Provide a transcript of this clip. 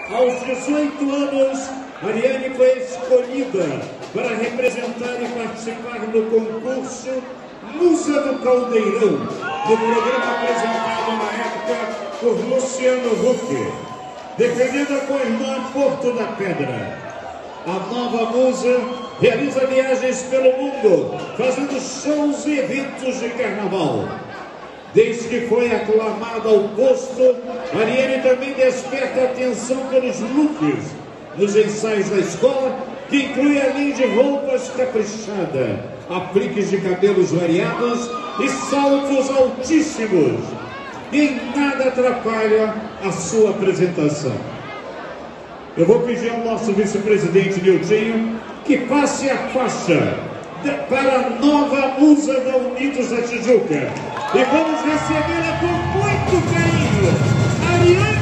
Aos 18 anos, Ariane foi escolhida para representar e participar do concurso Musa do Caldeirão, do programa apresentado na época por Luciano Huck, defendida com a irmã Porto da Pedra. A nova musa realiza viagens pelo mundo, fazendo shows e eventos de carnaval. Desde que foi aclamada ao posto, Ariane também desperta atenção pelos looks nos ensaios da escola, que inclui além de roupas caprichadas, apliques de cabelos variados e saltos altíssimos. E em nada atrapalha a sua apresentação. Eu vou pedir ao nosso vice-presidente Niltinho que passe a faixa para a nova musa da Unidos da Tijuca. E vamos recebê-la com muito carinho, Ariane.